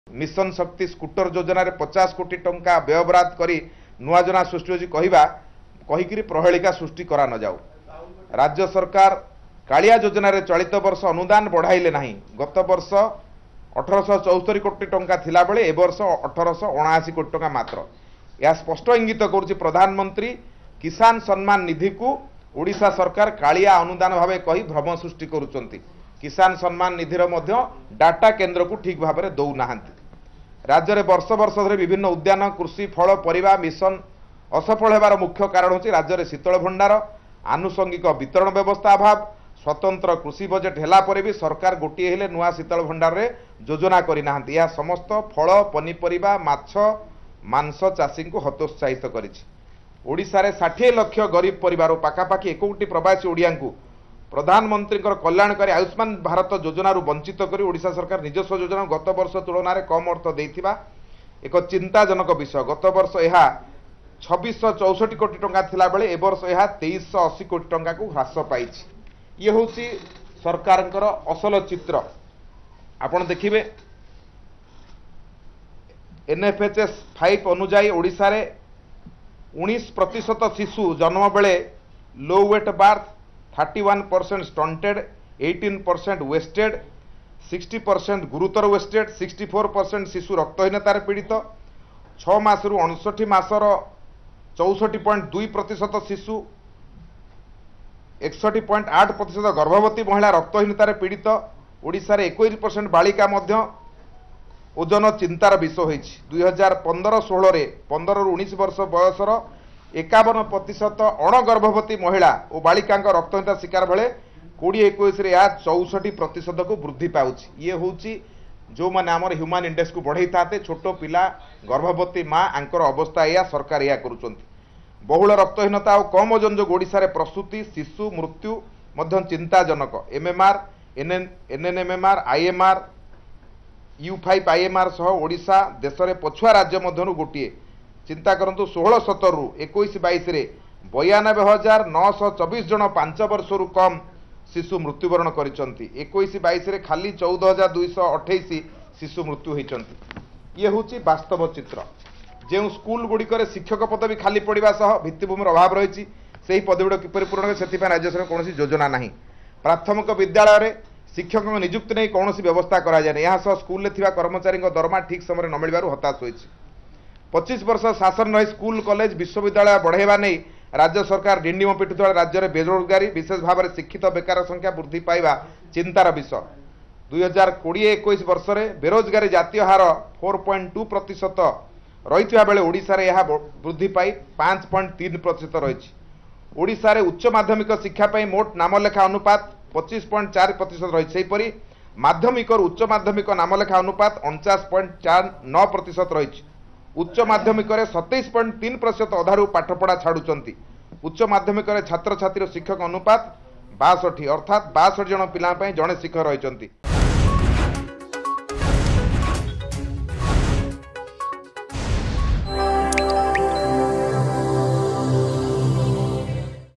Mission शक्ति scooter योजना रे 50 कोटी टंका व्ययबराद करी नुआ योजना सृष्टि होची कहिकिरी प्रहेलिका सृष्टि करा न जाऊ। राज्य सरकार कालिया योजना रे चलित वर्ष अनुदान बढ़ाइले नहीं। गत वर्ष 1874 कोटी टंका थिला बेले ए वर्ष 1879 कोटी टंका मात्र। यह स्पष्ट इंगित करुछि प्रधानमंत्री किसान सम्मान निधि को ओडिशा सरकार कालिया अनुदान भावे कही भ्रम सृष्टि करुचंती। किसान सम्मान निधिर मध्य डाटा केन्द्र को ठीक भाव में दौ नाहांती। राज्य में वर्ष वर्ष धरे विभिन्न उद्यान कृषि फल परिवा मिशन असफल होबार मुख्य कारण होछि राज्य में शीतल भंडार आनुषंगिक वितरण व्यवस्था अभाव। स्वतंत्र कृषि बजेट हेला परे भी सरकार गोटे हेले नुआ शीतल भंडार रे योजना करि नाहांती। यह समस्त फल पनीपरिबा माछ मांस चाषी को हतोत्साहित करिछि। ओडिशा रे 60 लाख गरीब परिवार पाखापाखि 1 कोटी प्रवासी ओडिया को प्रधानमंत्री कल्याणकारी आयुष्मान भारत योजना वंचित करी ओडिशा सरकार निजस्व योजना गत वर्ष तुलन में कम अर्थ देथिबा एक चिंताजनक विषय। गत वर्ष यह 2664 कोटी टंका थिला बेले ए वर्ष यह 2380 कोटी टंका को ह्रास पाई। ये हूँ सरकार असल चित्र। आपण देखिए NFHS 5 अनुजाई ओडिशा रे 19% शिशु जन्म बेले low weight birth 31% stunted 18% wasted 60% गुरुतर वेस्टेड 64% शिशु रक्तहीनतार पीड़ित 6 मास रु 59 मासर 64.2% शिशु 61.8% गर्भवती महिला रक्तहीनतार पीड़ित। ओडिशा रे 21% बालिका मध्य ओजन चिंतार विषय होइछि। 2015-16 रे 15 रु 19 वर्ष बयसर 51% अणगर्भवती महिला और बालिका रक्तहीनता शिकार बेले 2021 रे 64% को वृद्धि पाउछि। ये होउछि जो माने हमर ह्यूमन इंडेक्स को बढ़ाई थाते छोट पिला गर्भवती माँ आंकर अवस्था या सरकार या करूछंती। बहुल रक्तहीनता और कम ओजन जो ओडिशा रे प्रसूति शिशु मृत्यु मध्य चिंताजनक। MMR NNMMR IMR U5 IMR सह ओडिशा देश में पछुआ राज्य मध्यनु गोटे। चिंता करंतु 16-17 रु 21-22 रे 92,924 जन 5 वर्ष रु कम शिशु मृत्युवरण करिसंती। 21-22 रे खाली 14,228 शिशु मृत्यु होइचंती। ये होची वास्तव चित्र। जो स्कूल गुड़िकर शिक्षक पदवी खाली पड़ा सह भित्तिभूमि अभाव रही से पदवी किपर पूरण से राज्य सरकार कौन योजना ना। प्राथमिक विद्यालय में शिक्षक नियुक्ति नहीं कौन व्यवस्था कराए। यहाँ स्कूल कर्मचारी दरमा ठीक समय न मिलवर हताश होती। 25 वर्ष शासन रही स्कूल कॉलेज विश्वविद्यालय बढ़ाइबा नहीं राज्य सरकार डिंडिम पिटुवा राज्य में बेरोजगारी विशेष भाव में शिक्षित बेकार संख्या वृद्धि पाइबा चिंतार विषय। 2020-21 वर्ष में बेरोजगारी जातीय हार 4.2% रही बेले ओडिशा रे यह वृद्धि पाई 5.3% रही। ओडिशा रे उच्च माध्यमिक शिक्षा पाई मोट नामलेखा अनुपात 25.4% रही। सेहीपरि माध्यमिक और उच्च माध्यमिक नामलेखा अनुपात 49.9% रही। उच्च माध्यमिक 27.3% अधारू पाठपढ़ा छाड़ुचंती। उच्च माध्यमिक छात्र छात्री शिक्षक अनुपात 62 अर्थात 62 जन पिला जड़े शिक्षक रही।